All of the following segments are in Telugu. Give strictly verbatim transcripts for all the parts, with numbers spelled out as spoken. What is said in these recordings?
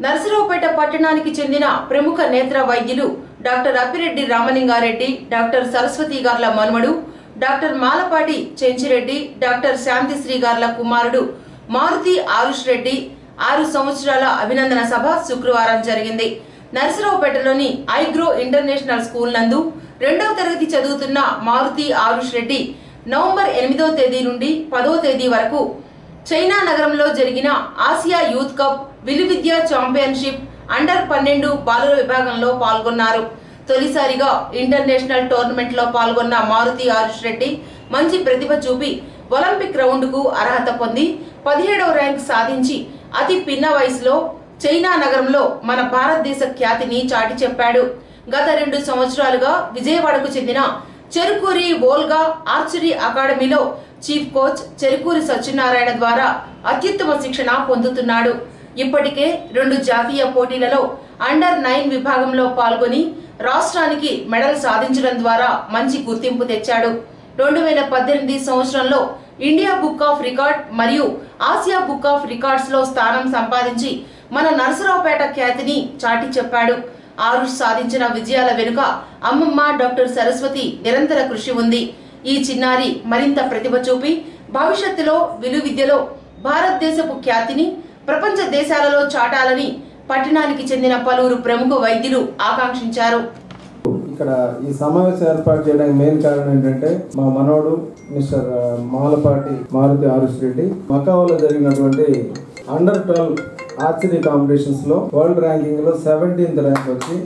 నర్సరావుపేట పట్టణానికి చెందిన ప్రముఖ నేత్ర వైద్యులు డాక్టర్ అప్పిరెడ్డి రామలింగారెడ్డి, డాక్టర్ సరస్వతి గార్ల మనుమడు డాక్టర్ మాలపాటి చెంచిరెడ్డి, డాక్టర్ శాంతిశ్రీ గార్ల కుమారుడు మారుతి ఆరుష్ రెడ్డి ఆరు సంవత్సరాల అభినందన సభ శుక్రవారం జరిగింది. నర్సరావుపేటలోని ఐగ్రో ఇంటర్నేషనల్ స్కూల్ నందు రెండవ తరగతి చదువుతున్న మారుతి ఆరుష్ రెడ్డి నవంబర్ ఎనిమిదవ తేదీ నుండి పదవ తేదీ వరకు చైనా నగరంలో జరిగిన ఆసియా యూత్ కప్ విలువిద్య ఛాంపియన్షిప్ అండర్ పన్నెండు బాలుర విభాగంలో పాల్గొన్నారు. తొలిసారిగా ఇంటర్నేషనల్ టోర్నమెంట్ లో పాల్గొన్న మారుతి ఆరుష్ రెడ్డి మంచి ప్రతిభ చూపి ఒలింపిక్ రౌండ్ కు అర్హత పొంది పదిహేడవ ర్యాంక్ సాధించి అతి పిన్న వయసులో చైనా నగరంలో మన భారతదేశ ఖ్యాతిని చాటి చెప్పాడు. గత రెండు సంవత్సరాలుగా విజయవాడకు చెందిన చెరుకూరి వోల్గా ఆర్చరీ అకాడమీలో చీఫ్ కోచ్ చెరుకూరి సత్యనారాయణ ద్వారా అత్యుత్తమ శిక్షణ పొందుతున్నాడు. ఇప్పటికే రెండు జాతీయ పోటీలలో అండర్ నైన్ విభాగంలో పాల్గొని రాష్ట్రానికి మెడల్ సాధించడం ద్వారా మంచి గుర్తింపు తెచ్చాడు. రెండు వేల పద్దెనిమిది సంవత్సరంలో ఇండియా బుక్ ఆఫ్ రికార్డ్ మరియు ఆసియా బుక్ ఆఫ్ రికార్డ్స్ లో స్థానం సంపాదించి మన నర్సరావుపేట ఖ్యాతిని చాటి చెప్పాడు. ఆరుష్ సాధించిన విజయాల వెనుక అమ్మమ్మ డాక్టర్ సరస్వతి నిరంతర కృషి ఉంది. ఈ చిన్నారి మరింత ప్రతిభ చూపి భవిష్యత్తులో విలువిద్యలో భారతదేశపు ఖ్యాతిని ప్రపంచ దేశాలలో చాటాలని పట్టణానికి చెందిన పలువురు ప్రముఖ వైద్యులు ఆకాంక్షించారు. ఇక్కడ ఈ సమావేశం ఏర్పాటు చేయడానికి మెయిన్ కారణం ఏంటంటే మా మనోడు మిస్టర్ మాలపాటి మారుతి ఆరుష్ రెడ్డి మకావోలో జరిగినటువంటి అండర్ ట్వెల్వ్ ఆర్చరీ కాంపిటీషన్స్ లో వరల్డ్ ర్యాంకింగ్ లో సెవెంటీన్త్ ర్యాంక్ వచ్చి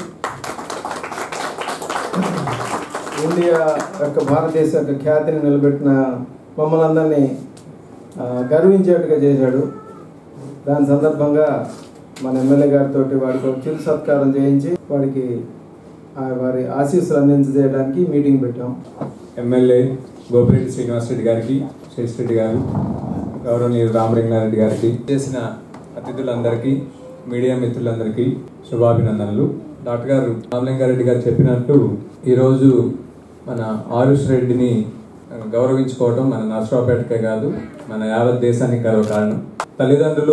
ఇండియా యొక్క భారతదేశ యొక్క ఖ్యాతిని నిలబెట్టిన మమ్మల్ని అందరినీ గర్వించేట్టుగా చేశాడు. దాని సందర్భంగా మన ఎమ్మెల్యే గారితో వాడికి ఒక చిరు సత్కారం చేయించి వాడికి వారి ఆశీస్సులు అందించజేయడానికి మీటింగ్ పెట్టాం. ఎమ్మెల్యే గోపిరెడ్డి శ్రీనివాసరెడ్డి గారికి, శేషరెడ్డి గారు, గౌరవనీయులు రామలింగారెడ్డి గారికి, చేసిన అతిథులందరికీ, మీడియా మిత్రులందరికీ శుభాభినందనలు. డాక్టర్ గారు రామలింగారెడ్డి గారు చెప్పినట్టు ఈరోజు మన ఆరుష్ రెడ్డిని గౌరవించుకోవడం మన నర్సరావుపేటకే కాదు మన యావత్ దేశానికి గర్వకారణం. తల్లిదండ్రులు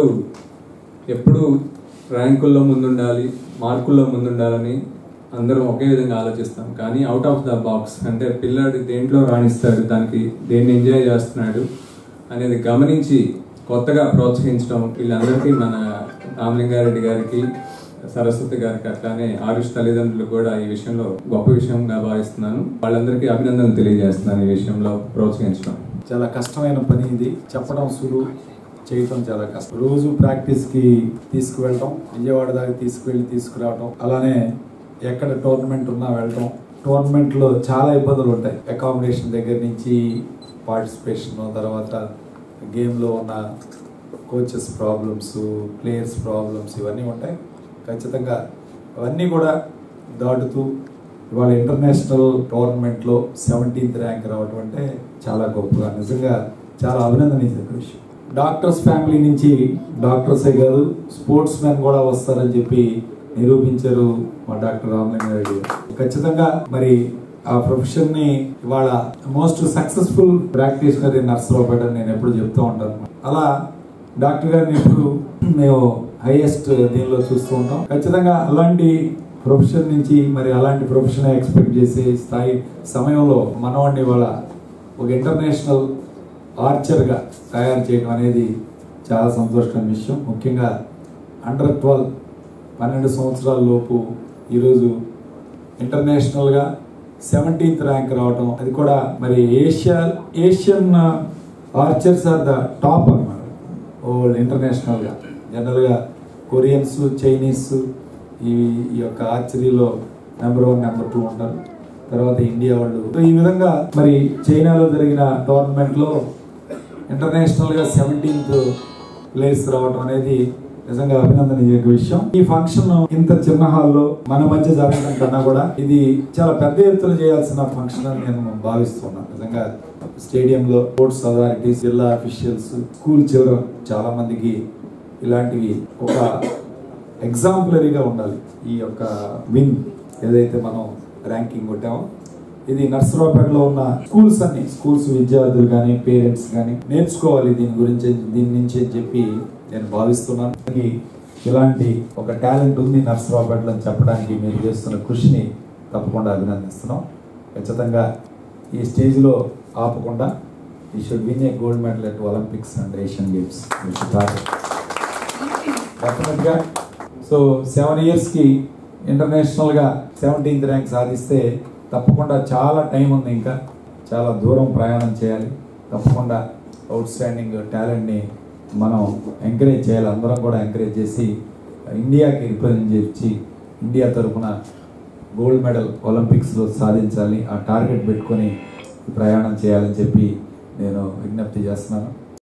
ఎప్పుడు ర్యాంకుల్లో ముందుండాలి, మార్కుల్లో ముందుండాలని అందరం ఒకే విధంగా ఆలోచిస్తాం. కానీ అవుట్ ఆఫ్ ద బాక్స్ అంటే పిల్లాడు దేంట్లో రాణిస్తాడు, దానికి దేన్ని ఎంజాయ్ చేస్తున్నాడు అనేది గమనించి కొత్తగా ప్రోత్సహించడం వీళ్ళందరికీ మన రామలింగారెడ్డి గారికి, సరస్వతి గారికి అట్లానే ఆరుష్ తల్లిదండ్రులు కూడా ఈ విషయంలో గొప్ప విషయంగా భావిస్తున్నాను. వాళ్ళందరికీ అభినందనలు తెలియజేస్తున్నాను. ఈ విషయంలో ప్రోత్సహించడం చాలా కష్టమైన పని. ఇది చెప్పడం సులువు, చేయటం చాలా కష్టం. రోజు ప్రాక్టీస్కి తీసుకువెళ్ళటం, విజయవాడ దాకా తీసుకువెళ్ళి తీసుకురావటం, అలానే ఎక్కడ టోర్నమెంట్ ఉన్నా వెళ్ళటం. టోర్నమెంట్లో చాలా ఇబ్బందులు ఉంటాయి. అకామిడేషన్ దగ్గర నుంచి పార్టిసిపేషన్, తర్వాత గేమ్లో ఉన్న కోచెస్ ప్రాబ్లమ్స్, ప్లేయర్స్ ప్రాబ్లమ్స్ ఇవన్నీ ఉంటాయి. ఖచ్చితంగా అవన్నీ కూడా దాటుతూ ఇవాళ ఇంటర్నేషనల్ టోర్నమెంట్లో సెవెంటీన్త్ ర్యాంక్ రావటం అంటే చాలా గొప్పగా, నిజంగా చాలా అభినందనీయ విషయం. డాక్టర్స్ ఫ్యామిలీ నుంచి డాక్టర్సే కాదు స్పోర్ట్స్ మెన్ కూడా వస్తారని చెప్పి నిరూపించారు మా డాక్టర్ రామలింగారెడ్డి. ఖచ్చితంగా మరి ఆ ప్రొఫెషన్ ని ఇవాళ most successful practitioner in Narasaraopet నేను ఎప్పుడు చెప్తూ ఉంటాను. అలా డాక్టర్ గారిని ఎప్పుడు మేము హైయెస్ట్ దీనిలో చూస్తూ ఉంటాం. ఖచ్చితంగా అలాంటి ప్రొఫెషన్ నుంచి మరి అలాంటి ప్రొఫెషన్ ఎక్స్పెక్ట్ చేసే స్థాయి సమయంలో మనవాడిని ఇవాళ ఒక ఇంటర్నేషనల్ ఆర్చర్గా తయారు చేయడం అనేది చాలా సంతోషకరమైన విషయం. ముఖ్యంగా అండర్ ట్వెల్వ్ పన్నెండు సంవత్సరాల లోపు ఈరోజు ఇంటర్నేషనల్గా సెవెంటీన్త్ ర్యాంక్ రావటం, అది కూడా మరి Asia Asian archers are the top అన్నమాట ఓల్డ్ ఇంటర్నేషనల్గా. జనరల్గా కొరియన్స్, చైనీస్ ఈ ఈ యొక్క ఆర్చరీలో నెంబర్ వన్ నెంబర్ టూ ఉంటారు. తర్వాత ఇండియా వాళ్ళు. ఈ విధంగా మరి చైనాలో జరిగిన టోర్నమెంట్లో ఇంటర్నేషనల్గా సెవెంటీన్త్ ప్లేస్ రావడం అనేది నిజంగా అభినందనీయ విషయం. ఈ ఫంక్షన్ ఇంత చిన్న హాల్లో మన మధ్య జరగడం కన్నా కూడా ఇది చాలా పెద్ద ఎత్తున చేయాల్సిన ఫంక్షన్ అని నేను భావిస్తున్నాను. నిజంగా స్టేడియంలో స్పోర్ట్స్ అథారిటీస్, జిల్లా అఫీషియల్స్, స్కూల్ చిల్డ్రన్ చాలా మందికి ఇలాంటివి ఒక ఎగ్జాంపులరీగా ఉండాలి. ఈ యొక్క విన్ ఏదైతే మనం ర్యాంకింగ్ కొట్టామో ఇది నర్సరావుపేటలో ఉన్న స్కూల్స్ అన్ని స్కూల్స్ విద్యార్థులు కానీ పేరెంట్స్ కానీ నేర్చుకోవాలి దీని గురించి, దీని నుంచి అని చెప్పి నేను భావిస్తున్నాను. ఇలాంటి ఒక టాలెంట్ ఉంది నర్సరావుపేటలో అని చెప్పడానికి మీరు చేస్తున్న కృషిని తప్పకుండా అభినందిస్తున్నాం. ఖచ్చితంగా ఈ స్టేజ్లో ఆపకుండా ఈ should win a gold medal at Olympics and Asian games డెఫినెట్గా. సో సెవెన్ ఇయర్స్కి ఇంటర్నేషనల్గా సెవెంటీన్త్ ర్యాంక్ సాధిస్తే తప్పకుండా చాలా టైం ఉంది, ఇంకా చాలా దూరం ప్రయాణం చేయాలి. తప్పకుండా అవుట్ స్టాండింగ్ టాలెంట్ని మనం ఎంకరేజ్ చేయాలి, అందరం కూడా ఎంకరేజ్ చేసి ఇండియాకి రిప్రజెంట్ చేసి ఇండియా తరఫున గోల్డ్ మెడల్ ఒలింపిక్స్లో సాధించాలి, ఆ టార్గెట్ పెట్టుకొని ప్రయాణం చేయాలని చెప్పి నేను విజ్ఞప్తి చేస్తున్నాను.